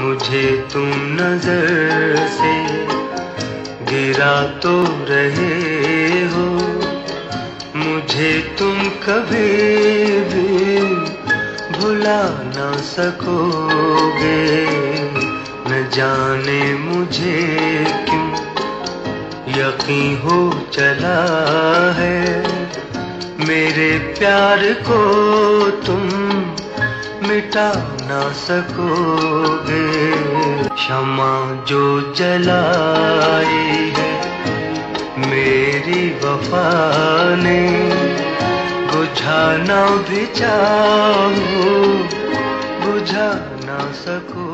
मुझे तुम नजर से गिरा तो रहे हो, मुझे तुम कभी भी भुला ना सकोगे। न जाने मुझे क्यों यकीन हो चला है, मेरे प्यार को तुम मिटा ना सकोगे। क्षमा जो जलाई है मेरी वफा ने, बुझाना भी चाहूं बुझा ना सको।